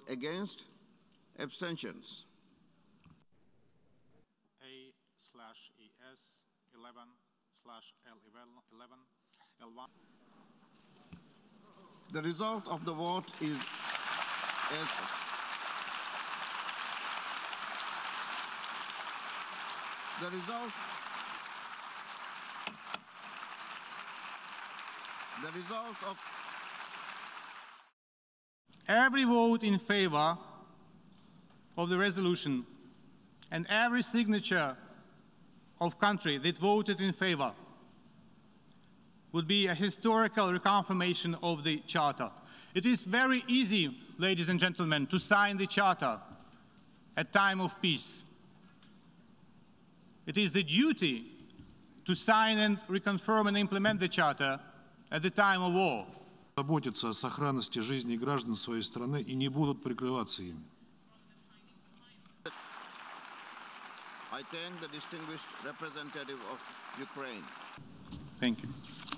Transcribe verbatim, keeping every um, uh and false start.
Against? Abstentions? A slash E S eleven slash L eleven L one. The result of the vote is as the result the result of every vote in favor of the resolution and every signature of country that voted in favor would be a historical reconfirmation of the Charter. It is very easy, ladies and gentlemen, to sign the Charter at time of peace. It is the duty to sign and reconfirm and implement the Charter at the time of war. Заботятся о сохранности жизни граждан своей страны и не будут прикрываться ими. I thank the distinguished representative of Ukraine. Thank you.